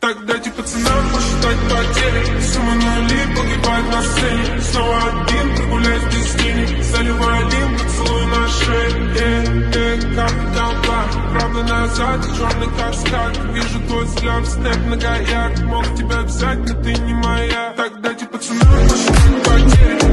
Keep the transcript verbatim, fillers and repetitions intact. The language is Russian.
Так дайте пацанам посчитать потери. Сумма нули погибает на сцене. Снова один, прогуляюсь без тени. Заливаю один, поцелуй на шее. Э, э, как толпа, правда назад, черный каскад. Вижу твой взгляд, снэп на гаяк. Мог тебя взять, но ты не моя. Так дайте пацанам посчитать потери.